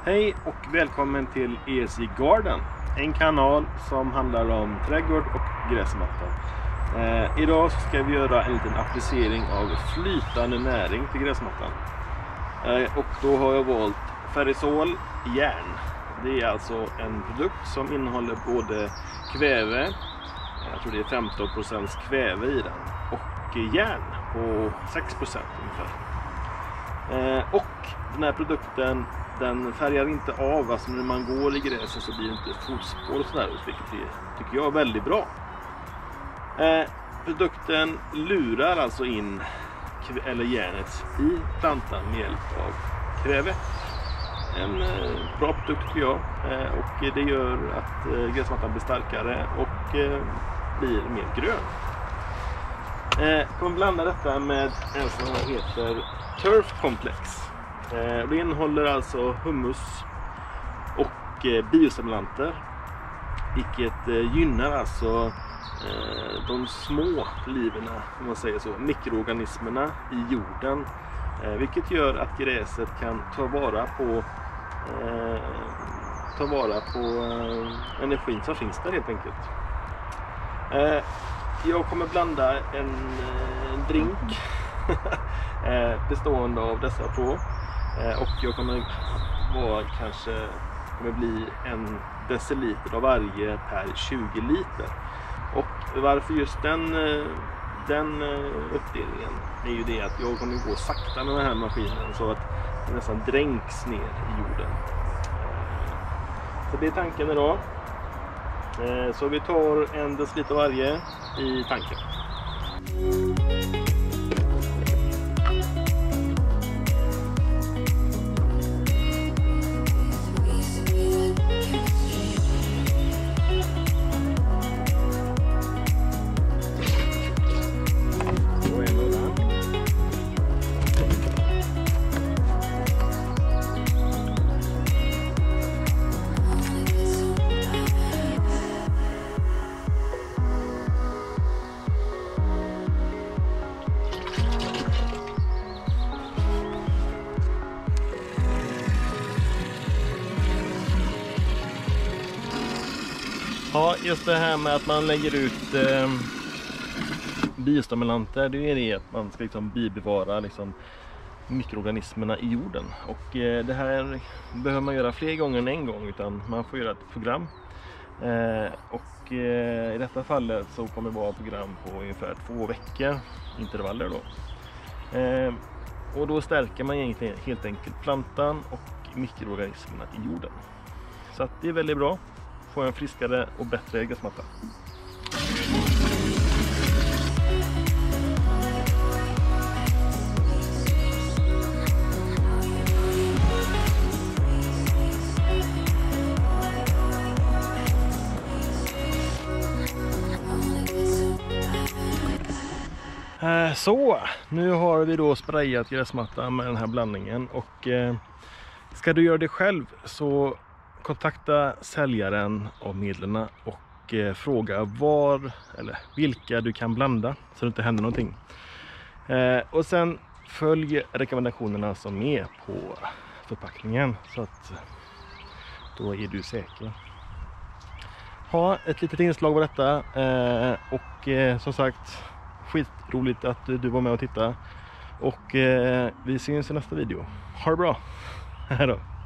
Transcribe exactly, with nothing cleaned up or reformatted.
Hej och välkommen till E S I Garden, en kanal som handlar om trädgård och gräsmatta. Eh, idag ska vi göra en liten applicering av flytande näring till gräsmattan. Eh, och då har jag valt Ferrisol järn. Det är alltså en produkt som innehåller både kväve, jag tror det är femton procent kväve i den, och järn på sex procent ungefär. Eh, och den här produkten, den färgar inte av, alltså när man går i gräset så blir det inte fotspår och sådär, vilket är, tycker jag är väldigt bra. Eh, produkten lurar alltså in eller järnet i plantan med hjälp av kväve. En eh, bra produkt tycker jag, eh, och det gör att eh, gräsmattan blir starkare och eh, blir mer grön. Jag eh, kommer blanda detta med en som heter Turf Complex. Eh, det innehåller alltså humus och eh, biostimulanter, vilket eh, gynnar alltså eh, de små liverna, om man säger så, mikroorganismerna i jorden, eh, vilket gör att gräset kan ta vara på eh, ta vara på eh, energin som finns där helt enkelt. Eh, jag kommer blanda en eh, drink bestående av dessa två. Och jag kommer vara kanske kommer bli en deciliter av varje per tjugo liter. Och varför just den, den uppdelningen är ju det att jag kommer gå sakta med den här maskinen så att det nästan dränks ner i jorden. Så det är tanken idag. Så vi tar en deciliter varje i tanken. Ja, just det här med att man lägger ut eh, biostimulanter, det är det att man ska liksom bibevara liksom mikroorganismerna i jorden. Och eh, det här behöver man göra fler gånger än en gång, utan man får göra ett program. Eh, och eh, i detta fallet så kommer det vara program på ungefär två veckor intervaller då. Eh, och då stärker man egentligen helt enkelt plantan och mikroorganismerna i jorden. Så att det är väldigt bra. Få en friskare och bättre gräsmatta. Så, nu har vi då sprayat gräsmattan med den här blandningen, och eh, ska du göra det själv så kontakta säljaren av medlen och eh, fråga var eller vilka du kan blanda så det inte händer någonting. Eh, och sen följ rekommendationerna som är på förpackningen så att då är du säker. Ha ett litet inslag av detta eh, och eh, som sagt, skitroligt att du var med och titta, och eh, vi syns i nästa video. Ha det bra! Hej då!